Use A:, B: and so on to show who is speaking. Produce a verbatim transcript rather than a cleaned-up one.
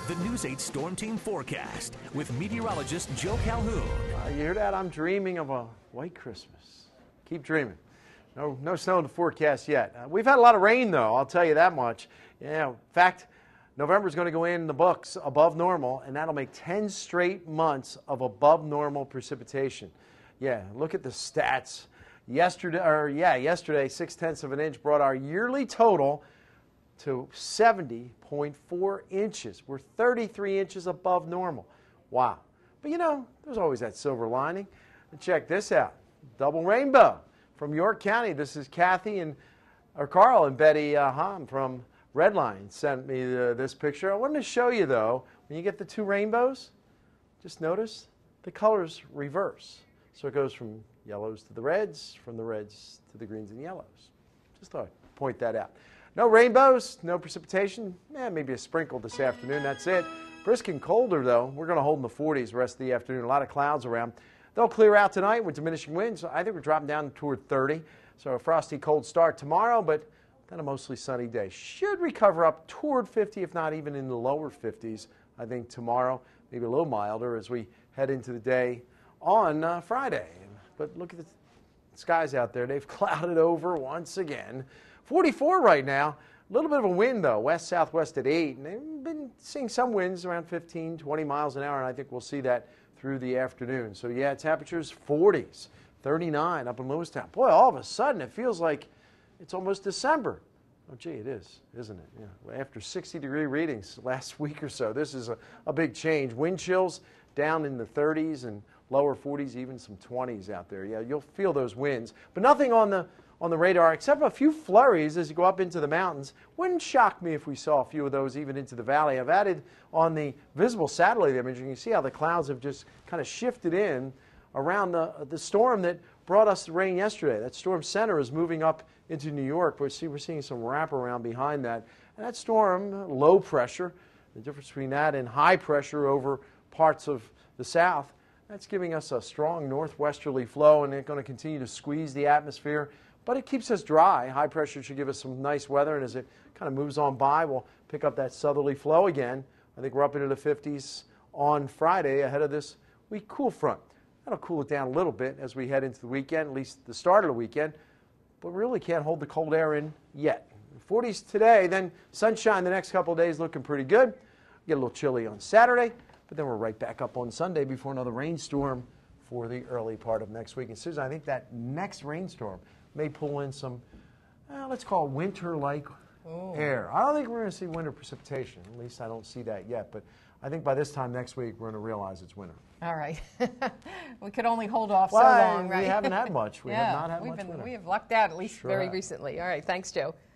A: the News eight Storm Team forecast with meteorologist Joe Calhoun.
B: Uh, you hear that? I'm dreaming of a white Christmas. Keep dreaming. No, no snow in the forecast yet. Uh, we've had a lot of rain, though, I'll tell you that much. Yeah, in fact, November is going to go in the books above normal, and that'll make ten straight months of above normal precipitation. Yeah, look at the stats. Yesterday, or yeah, yesterday, six tenths of an inch brought our yearly total to seventy point four inches. We're thirty-three inches above normal. Wow. But you know, there's always that silver lining. And check this out. Double rainbow from York County. This is Kathy and or Carl and Betty uh, Hahn from Redline sent me the, this picture. I wanted to show you, though, when you get the two rainbows, just notice the colors reverse. So it goes from yellows to the reds, from the reds to the greens and yellows. Just thought I'd point that out. No rainbows, no precipitation, eh, maybe a sprinkle this afternoon, that's it. Brisk and colder, though. We're going to hold in the forties the rest of the afternoon. A lot of clouds around. They'll clear out tonight with diminishing winds. I think we're dropping down toward thirty. So a frosty, cold start tomorrow, but then a mostly sunny day. Should recover up toward fifty, if not even in the lower fifties, I think tomorrow. Maybe a little milder as we head into the day on uh, Friday. But look at the skies out there. They've clouded over once again. forty-four right now. A little bit of a wind, though, west-southwest at eight. And they've been seeing some winds around fifteen, twenty miles an hour, and I think we'll see that through the afternoon. So, yeah, temperatures forties, thirty-nine up in Lewistown. Boy, all of a sudden it feels like it's almost December. Oh, gee, it is, isn't it? Yeah. After sixty-degree readings last week or so, this is a, a big change. Wind chills down in the thirties and lower forties, even some twenties out there. Yeah, you'll feel those winds. But nothing on the on the radar except a few flurries as you go up into the mountains. Wouldn't shock me if we saw a few of those even into the valley. I've added on the visible satellite imaging. You see how the clouds have just kind of shifted in around the, the storm that brought us the rain yesterday. That storm center is moving up into New York, but see, we're seeing some wraparound behind that. And that storm, low pressure, the difference between that and high pressure over parts of the south, that's giving us a strong northwesterly flow, and it's going to continue to squeeze the atmosphere. But it keeps us dry. High pressure should give us some nice weather, and as it kind of moves on by, we'll pick up that southerly flow again. I think we're up into the fifties on Friday ahead of this weak cool front. That'll cool it down a little bit as we head into the weekend, at least the start of the weekend. But we really can't hold the cold air in yet. forties today, then sunshine the next couple of days looking pretty good. Get a little chilly on Saturday, but then we're right back up on Sunday before another rainstorm for the early part of next week. And Susan, I think that next rainstorm may pull in some, uh, let's call it winter-like Ooh. air. I don't think we're going to see winter precipitation. At least I don't see that yet. But I think by this time next week, we're going to realize it's winter.
C: All right. We could only hold off
B: well,
C: so long, right?
B: We haven't had much. We
C: yeah,
B: have not had
C: we've
B: much
C: been,
B: winter.
C: We have lucked out, at least
B: sure
C: very
B: have.
C: recently. All right. Thanks, Joe.